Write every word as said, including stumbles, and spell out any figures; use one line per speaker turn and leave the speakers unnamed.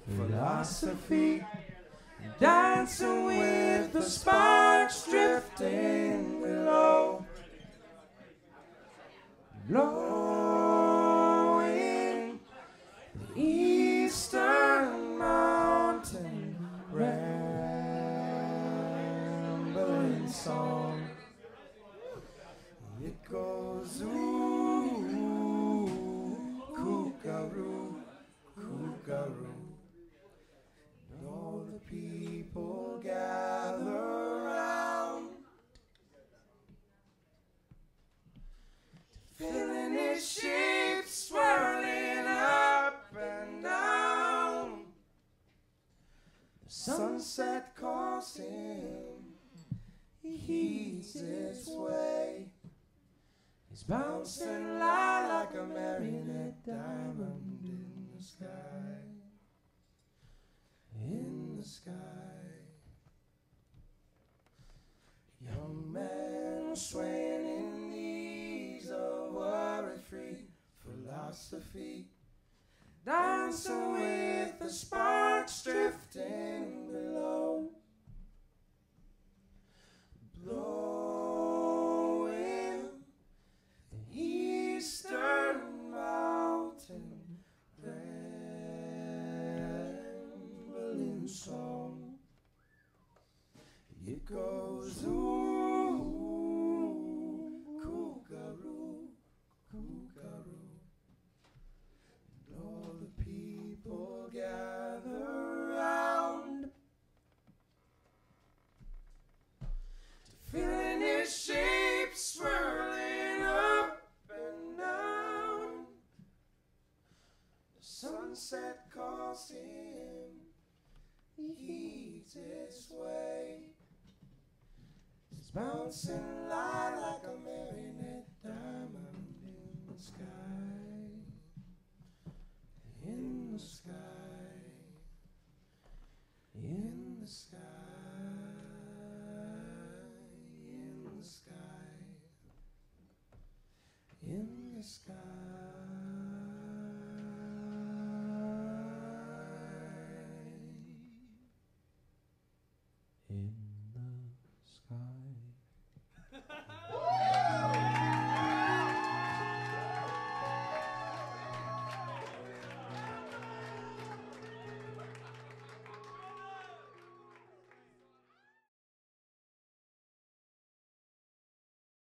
philosophy, dancing with the sparks drifting below, blowing the eastern mountain rambling song. It goes ooh, kookaroo, kookaroo. And all the people gather round, filling his shape, swirling up and down. The sunset calls him, he heeds its way. He's bouncing light like a marionette diamond in the sky, in the sky. Young man swaying in the ease of worry-free philosophy, dancing with the sparks drifting below, blowing the eastern mountain rambling song. It goes ooh, kookaroo, kookaroo. And all the people gather round, filling his shape, swirling up and down. The sunset calls him, he heeds its way. He's bouncing light like a marionette diamond in the sky, in the sky, in the sky, in the sky, in the sky.